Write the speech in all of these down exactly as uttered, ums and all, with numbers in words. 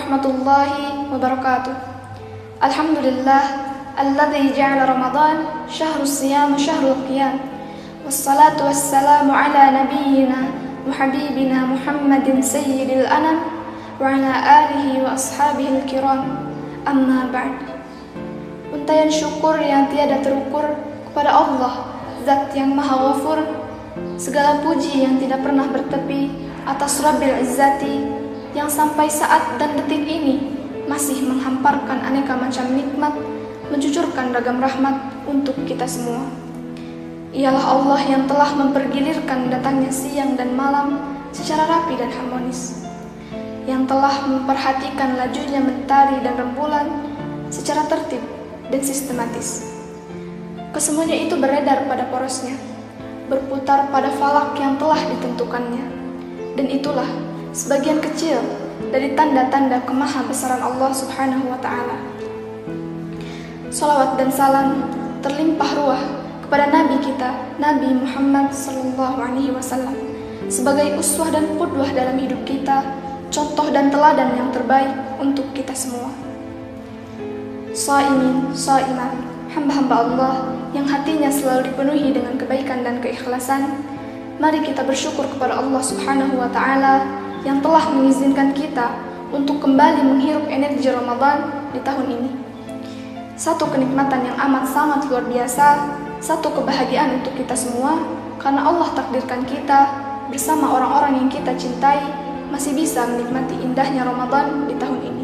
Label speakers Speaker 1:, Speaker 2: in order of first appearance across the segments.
Speaker 1: warahmatullahi wabarakatuh. Alhamdulillah alladzi ja'ala Ramadan syahrus siyam syahrul qiyam. Wassalatu wassalamu ala nabiyyina wa habibina Muhammadin sayyidil anam wa ala alihi wa ashabihil kiram. Amma ba'd. Untayan syukur yang tiada terukur kepada Allah, Zat yang Maha Ghafur. Segala puji yang tidak pernah bertepi atas Rabbil Izzati yang sampai saat dan detik ini masih menghamparkan aneka macam nikmat, mencucurkan ragam rahmat untuk kita semua. Ialah Allah yang telah mempergilirkan datangnya siang dan malam secara rapi dan harmonis, yang telah memperhatikan lajunya mentari dan rembulan secara tertib dan sistematis. Kesemuanya itu beredar pada porosnya, berputar pada falak yang telah ditentukannya, dan itulah sebagian kecil dari tanda-tanda kemahabesaran Allah Subhanahu wa Ta'ala. Salawat dan salam terlimpah ruah kepada Nabi kita, Nabi Muhammad Sallallahu Alaihi Wasallam, sebagai uswah dan qudwah dalam hidup kita, contoh dan teladan yang terbaik untuk kita semua. Shaimin, shaimat, hamba-hamba Allah yang hatinya selalu dipenuhi dengan kebaikan dan keikhlasan, mari kita bersyukur kepada Allah Subhanahu wa Ta'ala yang telah mengizinkan kita untuk kembali menghirup energi Ramadan di tahun ini. Satu kenikmatan yang amat sangat luar biasa, satu kebahagiaan untuk kita semua, karena Allah takdirkan kita bersama orang-orang yang kita cintai masih bisa menikmati indahnya Ramadan di tahun ini.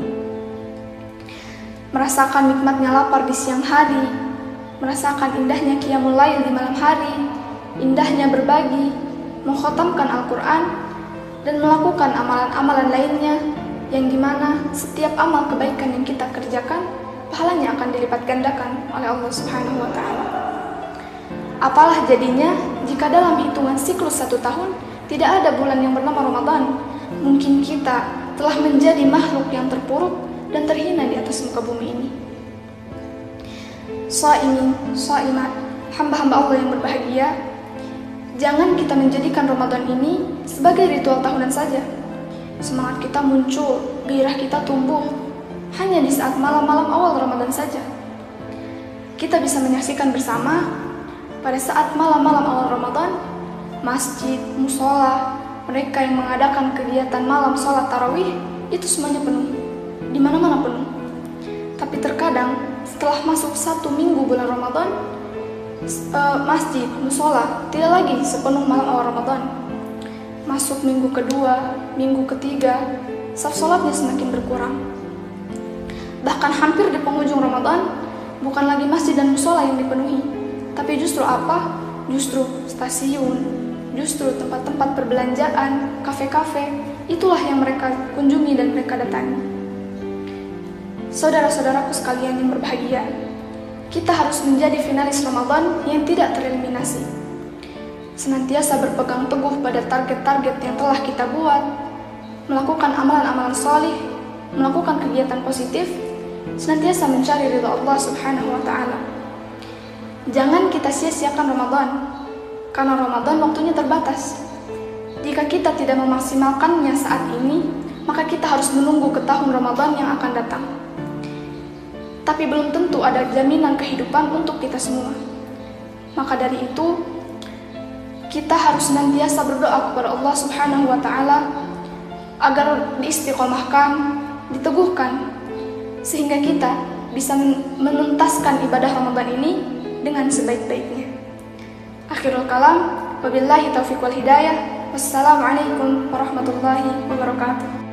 Speaker 1: Merasakan nikmatnya lapar di siang hari, merasakan indahnya qiyamul lail di malam hari, indahnya berbagi, mengkhatamkan Al-Quran, dan melakukan amalan-amalan lainnya yang dimana setiap amal kebaikan yang kita kerjakan pahalanya akan dilipat gandakan oleh Allah Subhanahu wa Ta'ala. Apalah jadinya jika dalam hitungan siklus satu tahun tidak ada bulan yang bernama Ramadan? Mungkin kita telah menjadi makhluk yang terpuruk dan terhina di atas muka bumi ini. Shaimin, shaimat, hamba-hamba Allah yang berbahagia, jangan kita menjadikan Ramadan ini sebagai ritual tahunan saja. Semangat kita muncul, gairah kita tumbuh hanya di saat malam-malam awal Ramadan saja. Kita bisa menyaksikan bersama pada saat malam-malam awal Ramadan, masjid, musola, mereka yang mengadakan kegiatan malam sholat tarawih itu semuanya penuh, di mana-mana penuh. Tapi terkadang setelah masuk satu minggu bulan Ramadan, Uh, masjid, musola tidak lagi sepenuh malam awal Ramadan. Masuk minggu kedua, minggu ketiga, saf sholatnya semakin berkurang. Bahkan hampir di penghujung Ramadan, bukan lagi masjid dan musola yang dipenuhi, tapi justru apa? Justru stasiun, justru tempat-tempat perbelanjaan, kafe-kafe, itulah yang mereka kunjungi dan mereka datangi. Saudara-saudaraku sekalian yang berbahagia, kita harus menjadi finalis Ramadan yang tidak tereliminasi. Senantiasa berpegang teguh pada target-target yang telah kita buat, melakukan amalan-amalan sholih, melakukan kegiatan positif, senantiasa mencari ridha Allah Subhanahu wa Ta'ala. Jangan kita sia-siakan Ramadan, karena Ramadan waktunya terbatas. Jika kita tidak memaksimalkannya saat ini, maka kita harus menunggu ke tahun Ramadan yang akan datang. Tapi belum tentu ada jaminan kehidupan untuk kita semua. Maka dari itu, kita harus senantiasa berdoa kepada Allah Subhanahu wa Ta'ala agar diistiqomahkan, diteguhkan, sehingga kita bisa menuntaskan ibadah Ramadan ini dengan sebaik-baiknya. Akhirul kalam, wabillahi taufiq wal hidayah. Wassalamualaikum warahmatullahi wabarakatuh.